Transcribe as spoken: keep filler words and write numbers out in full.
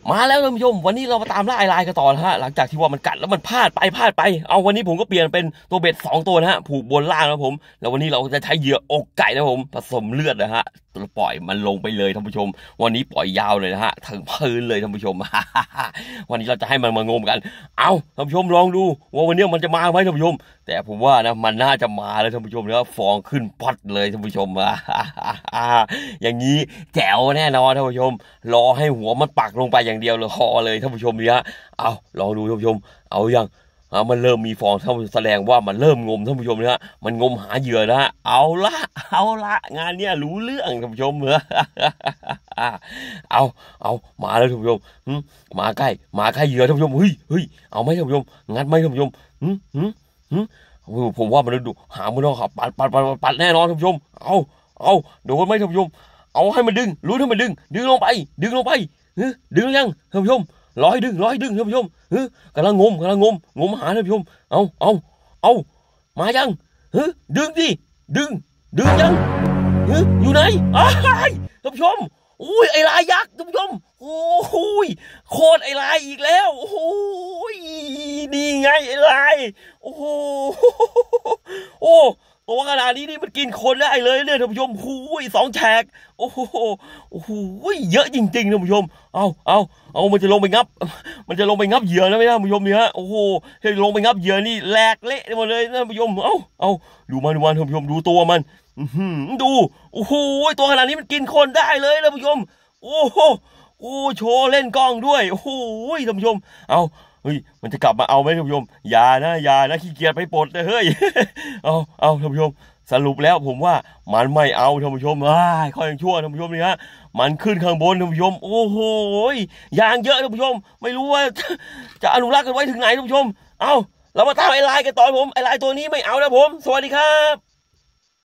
มาแล้วท่านผู้ชมวันนี้เรามาตามล่าไอไลน์กันต่อนะฮะหลังจากที่ว่ามันกัดแล้วมันพลาดไปพลาดไปเอาวันนี้ผมก็เปลี่ยนเป็นตัวเบ็ดสองตัวนะฮะผูกบนล่างนะผมแล้ววันนี้เราจะใช้เหยื่ออกไก่นะผมผสมเลือดนะฮะปล่อยมันลงไปเลยท่านผู้ชมวันนี้ปล่อยยาวเลยนะฮะถึงพื้นเลยท่านผู้ชมวันนี้เราจะให้มันมางมกันเอาท่านผู้ชมลองดูว่าวันนี้มันจะมาไหมท่านผู้ชมแต่ผมว่านะมันน่าจะมาเลยท่านผู้ชมนะฟองขึ้นปัดเลยท่านผู้ชมอย่างนี้แจ๋วแน่นอนท่านผู้ชมรอให้หัวมันปักลงไปอย่างเดียวเลยคอเลยท่านผู้ชมเนี่ยเอาลองดูท่านผู้ชมเอาอย่างมันเริ่มมีฟองท่านแสดงว่ามันเริ่มงมท่านผู้ชมนะมันงมหาเหยื่อนะเอาละเอาละงานเนี้ยรู้เรื่องท่านผู้ชมเหรอเอาเอามาแล้วท่านผู้ชมมาใกล้มาใกล้เหยื่อท่านผู้ชมเฮ้ยเฮ้ยเอาไหมท่านผู้ชมงัดไหมท่านผู้ชมหืมหืมหืมผมว่ามันดูหามันต้องขับปัดปัดปัดปัดแน่นอนท่านผู้ชมเอาเอาโดนไหมท่านผู้ชมเอาให้มันดึงรู้ให้มันดึงดึงลงไปดึงลงไปดึงยังท่านผู้ชมร้อยดึงร้อยดึงท่านผู้ชมเฮ้ยกำลังงมกำลังงมงมหาท่านผู้ชมเอาเอาเอามายังเฮ้ยดึงดิดึงดึงยังเฮ้ยอยู่ไหนอ้ายท่านผู้ชมอุ้ยไอ้ลายยักษ์ท่านผู้ชมโอ้ยโคตรไอ้ลายอีกแล้วโอ้ยนี่ไงไอ้ลายโอ้โหโอ้ตัวขนาดนี้นี่มันกินคนได้เลยเนี่ยท่านผู้ชมหูยสองแฉกโอ้โหโอ้โหเยอะจริงๆท่านผู้ชมเอาเอาเอามันจะลงไปงับมันจะลงไปงับเหยื่อนะไม่ท่านผู้ชมเนี่ยฮะโอ้โหถ้าลงไปงับเหยื่อนี่แหลกเละหมดเลยท่านผู้ชมเอาเอาดูมันดูมันท่านผู้ชมดูตัวมันดูโอ้โหตัวขนาดนี้มันกินคนได้เลยท่านผู้ชมโอ้โหโอ้โชว์เล่นกล้องด้วยโอ้โหท่านผู้ชมเอาเฮ้ยมันจะกลับมาเอาไหมท่านผู้ชมอย่านะอย่านะขี้เกียจไปปลดเลยเฮ้ยเอาเอาท่านผู้ชมสรุปแล้วผมว่ามันไม่เอาท่านผู้ชมอ้ายข้อยังชั่วท่านผู้ชมนี่ฮะมันขึ้นข้างบนท่านผู้ชมโอ้โหยางเยอะท่านผู้ชมไม่รู้ว่าจะอนุรักษ์กันไว้ถึงไหนท่านผู้ชมเอาเรามาตามไอ้ลายกันต่อผมไอ้ลายตัวนี้ไม่เอานะผมสวัสดีครับ